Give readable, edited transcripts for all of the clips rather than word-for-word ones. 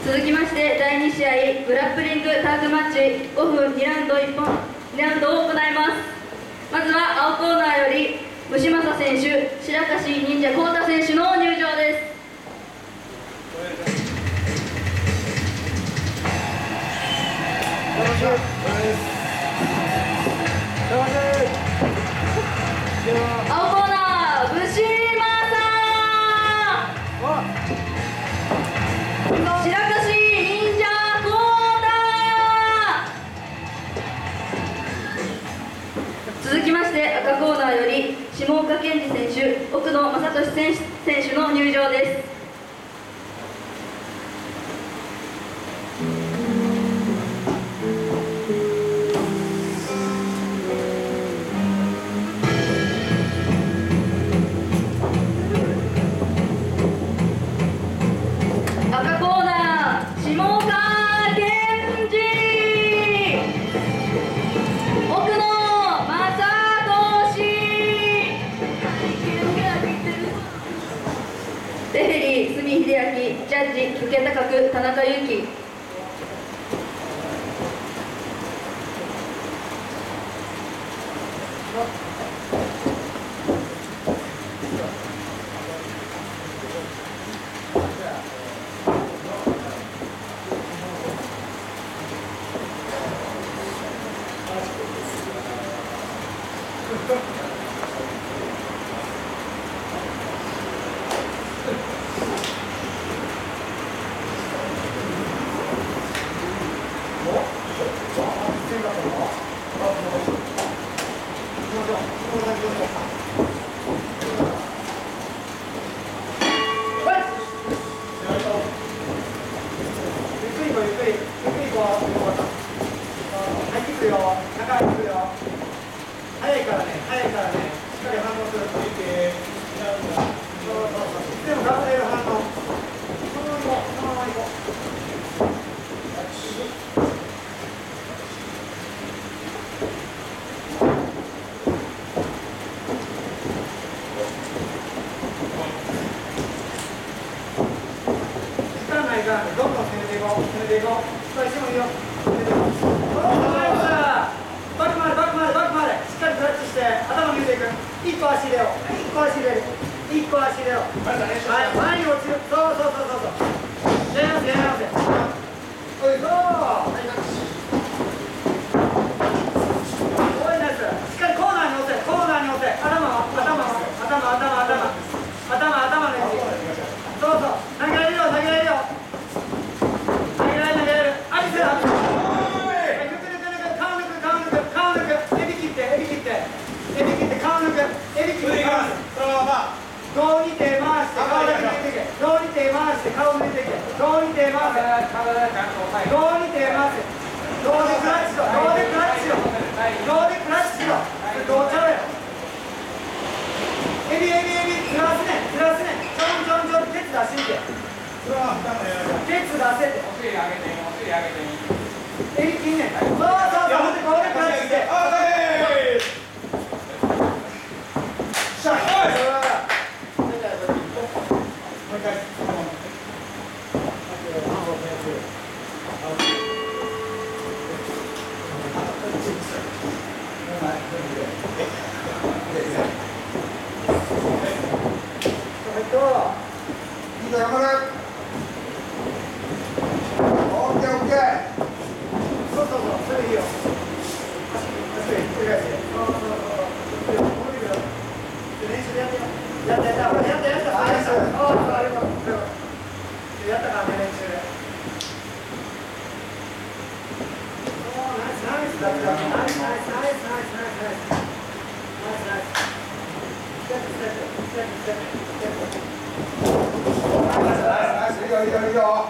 続きまして第2試合グラップリングタッグマッチ5分2ラウンド1本2ラウンドを行います。まずは青コーナーより虫政選手、白樫忍者幸太選手の入場です。青コーナー、虫政白樫忍者幸太。続きまして赤コーナーより下岡健二選手、奥野正俊選手の入場です。赤コーナー、下岡健二、奥野正俊。レフェリー、角秀明、ジャッジ、受け高く田中裕樹。 早いからね、しっかり反応する。でも頑張れる反応。そのまま行こう。時間ないからね、どんどん攻めていこう。失敗してもいいよ。バック回れ。しっかりクラッチして頭抜いていく。一個足入れよう。はい、前に落ちる。そう。やり直せ。おい、そう。おい、ナイス。しっかりコーナーに押せ。頭抜いて。そう。投げられるよ。アリス。エビ切って顔抜く。胴に手回して顔だけ抜いていけ。胴に手回して顔抜いていけ。胴に手回せ。胴でクラッチしろ。胴ちゃうやろ。エビずらすね。ちょんケツ出してみて。ケツ出せって。エビ切んねん。そう。胴でクラッチして。それいいよ。練習でやってよ。やった。やったからね、練習で。ナイス。いいよ。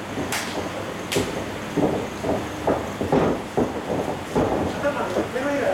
目の色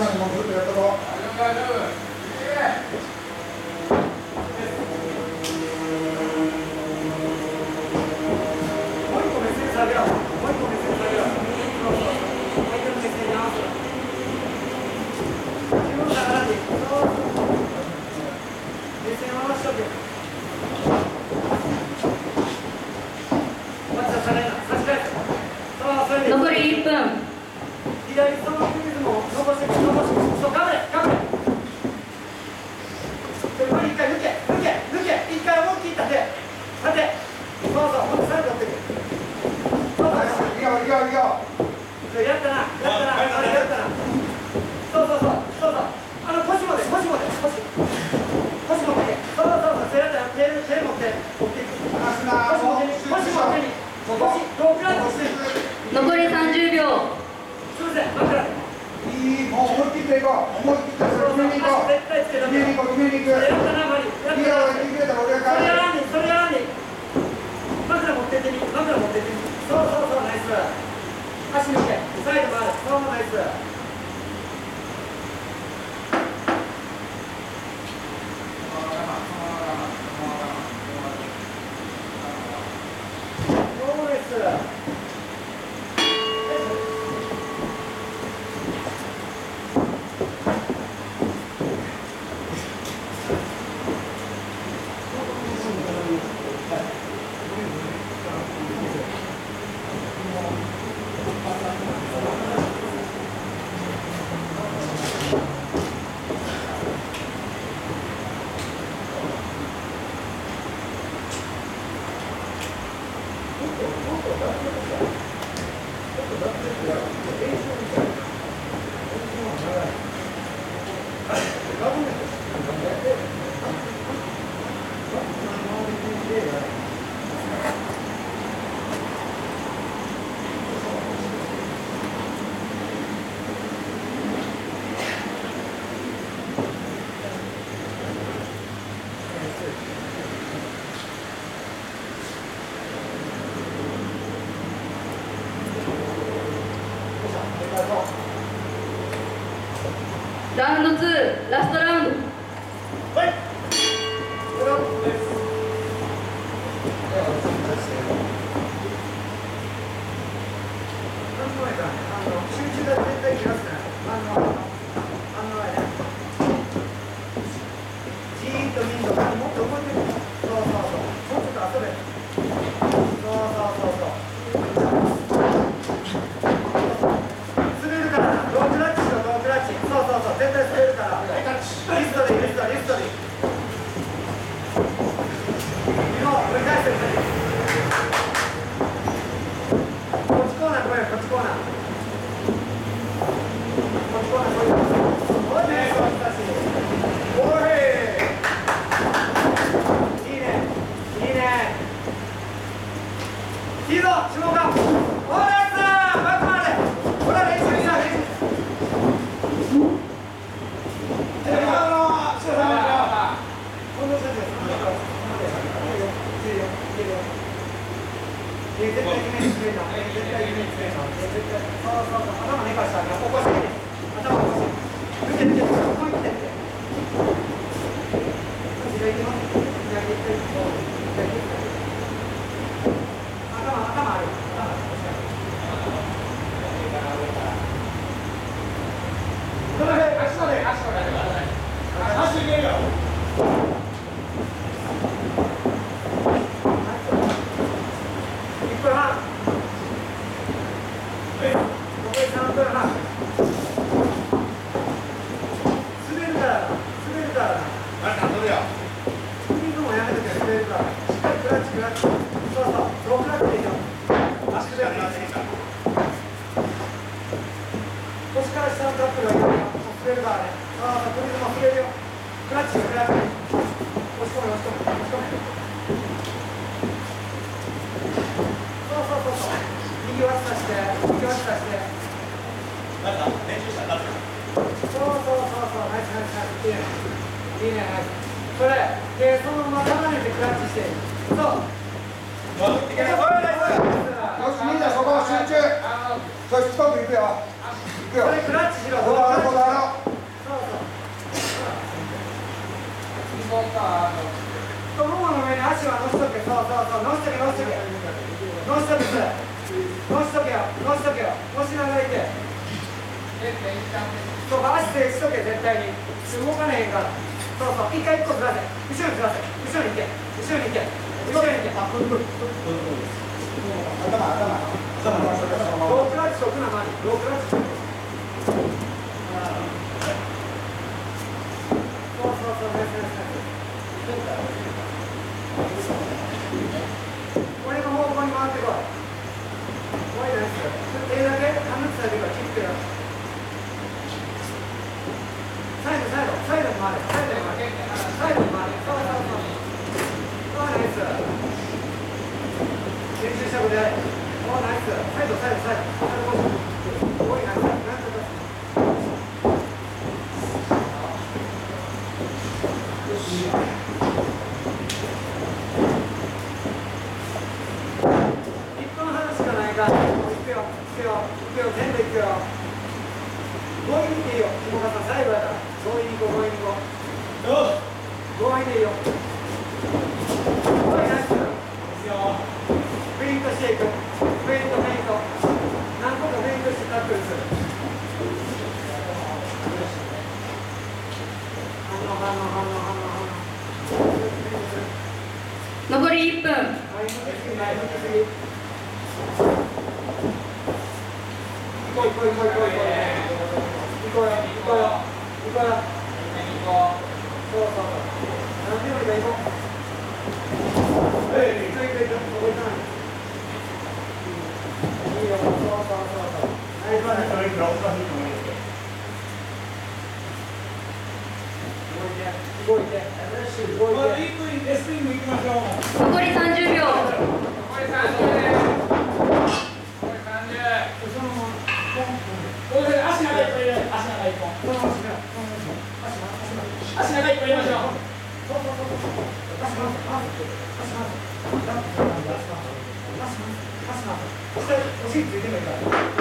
もうずっとやったぞ。 残り1分。 左そのリズムを残してそう頑張れ頑張れ。これ一回抜け一回思いっきり立てそうそうもっと最後取ってくそうそういいよいいよいいよ。 やったなそう腰持てそうそう手持って持って残り30秒。 すいません枕いい、もう思い切っていこう。思い切ってそれ決めに行こう。決めに行こう。いいよ、言ってくれたら俺が帰る。 それやらんに枕持ってってみそうナイス足抜けサイド回るそうナイスラウンド2ラストラウンド。 それしつこくいくよ。いくよ。 クラッチしろ。 どうだろう。 太ももの上に足は乗せとけ、そうそうそう、乗せとけ、乗せとけ、乗せとけ、乗せとけよ、乗せとけよ、乗しながらいけ。そうか、足でしとけ、絶対に。動かねえへんから。そうそう、一回一個ずらせ、後ろにずらせ、後ろに行け、後ろに行け、後ろに行け。ロークラッチ置くな、前に。ロークラッチ。そうそうそう、これの方向に回ってこい。これですよ。手だけ、ハムツされてから切ってよ。サイド、サイド、サイドに回れ、サイドに回れ、サイドに回れ。そうそうそう。そうです。練習したことやれ。おー、ナイス。サイド、サイド、サイド。おい、ナイス。なんとか。よし。行くよ、全部行くよ。強引にいいよ、下川さん、最後やから。強引に行こう、強引に行こう。強引でいいよ。ナイス。フェイントしていく。フェイント、フェイント。何個かフェイントしてタックルする。反応。 残り1分。 はい、向きすぎ、前向きすぎ。行こうよ、行こうよ。行こうよ。そうそう。何秒で行こう。行く。ここ行かない。いいよ、そう。ナイス。動いて。 残り30秒。 足長い子入れましょう。お尻ついてもいいから。